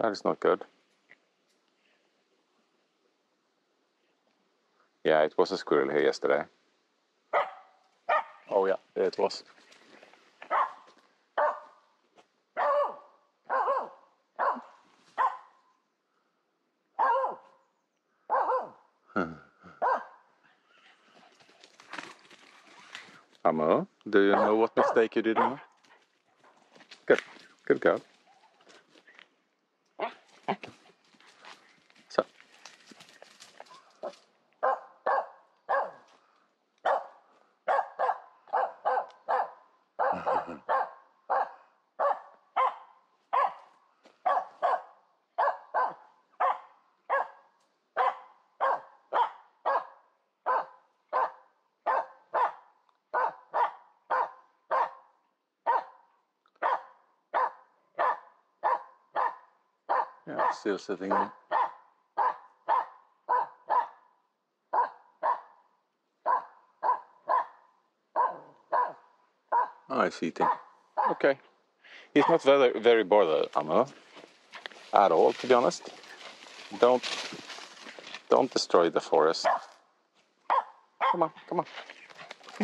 That is not good. Yeah, it was a squirrel here yesterday. Oh yeah, it was. Aamu, do you know what mistake you did now? Good. Good girl. So. Yeah, still sitting. Oh, he's eating. Okay. He's not very bothered, Aamu. At all, to be honest. Don't destroy the forest. Come on, come on, come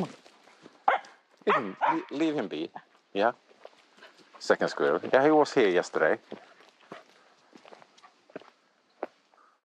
on. Leave him be. Yeah. Second squirrel. Yeah, he was here yesterday.